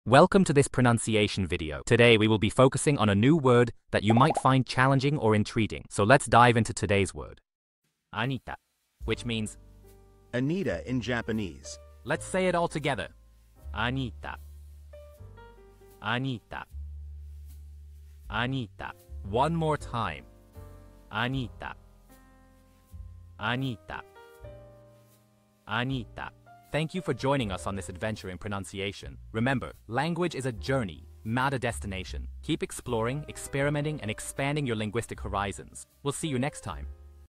Welcome to this pronunciation video. Today we will be focusing on a new word that you might find challenging or intriguing. So let's dive into today's word. Anita, which means Anita in Japanese. let's say it all together. Anita. Anita. Anita. One more time. Anita. Anita. Anita. Thank you for joining us on this adventure in pronunciation. Remember, language is a journey, not a destination. Keep exploring, experimenting, and expanding your linguistic horizons. We'll see you next time.